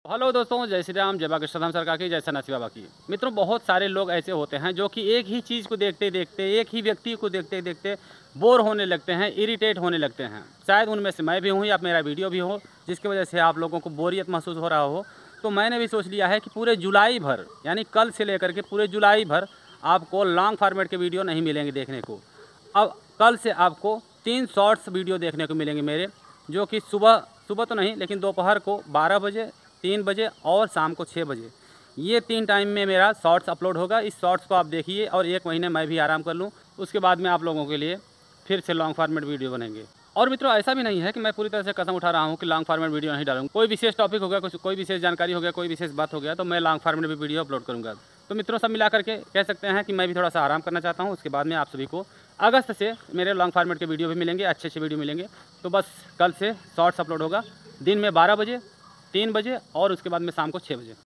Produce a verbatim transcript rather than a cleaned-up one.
Hello दोस्तों, जय श्री राम, जय बाबा कृष्ण सरकार की, जय सन्यासी बाबा की। मित्रों, बहुत सारे लोग ऐसे होते हैं जो कि एक ही चीज़ को देखते देखते, एक ही व्यक्ति को देखते देखते बोर होने लगते हैं, इरिटेट होने लगते हैं। शायद उनमें से मैं भी हूँ या मेरा वीडियो भी हो, जिसकी वजह से आप लोगों को बोरियत महसूस हो रहा हो। तो मैंने भी सोच लिया है कि पूरे जुलाई भर, यानी कल से लेकर के पूरे जुलाई भर आपको लॉन्ग फॉर्मेट के वीडियो नहीं मिलेंगे देखने को। अब कल से आपको तीन शॉर्ट्स वीडियो देखने को मिलेंगे मेरे, जो कि सुबह सुबह तो नहीं लेकिन दोपहर को बारह बजे, तीन बजे और शाम को छः बजे, ये तीन टाइम में मेरा शॉर्ट्स अपलोड होगा। इस शॉर्ट्स को आप देखिए और एक महीने मैं भी आराम कर लूँ, उसके बाद में आप लोगों के लिए फिर से लॉन्ग फॉर्मेट वीडियो बनेंगे। और मित्रों, ऐसा भी नहीं है कि मैं पूरी तरह से कसम उठा रहा हूँ कि लॉन्ग फॉर्मेट वीडियो नहीं डालूंगा। कोई विशेष टॉपिक हो गया, कुछ कोई विशेष जानकारी हो गया, कोई विशेष बात हो गया, तो मैं लॉन्ग फॉर्मेट भी वीडियो अपलोड करूँगा। तो मित्रों, सब मिला करके कह सकते हैं कि मैं भी थोड़ा सा आराम करना चाहता हूँ। उसके बाद में आप सभी को अगस्त से मेरे लॉन्ग फॉर्मेट के वीडियो भी मिलेंगे, अच्छे अच्छे वीडियो मिलेंगे। तो बस कल से शॉर्ट्स अपलोड होगा दिन में बारह बजे, तीन बजे और उसके बाद में शाम को छः बजे।